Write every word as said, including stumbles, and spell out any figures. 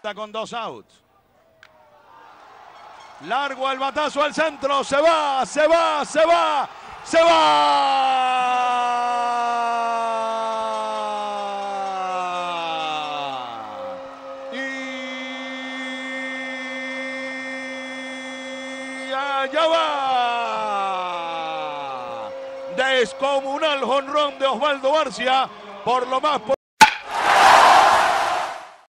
cuenta con dos outs. Largo el batazo al centro. Se va, se va, se va, se va. Y allá va. Descomunal jonrón de Osvaldo Barcia. Por lo más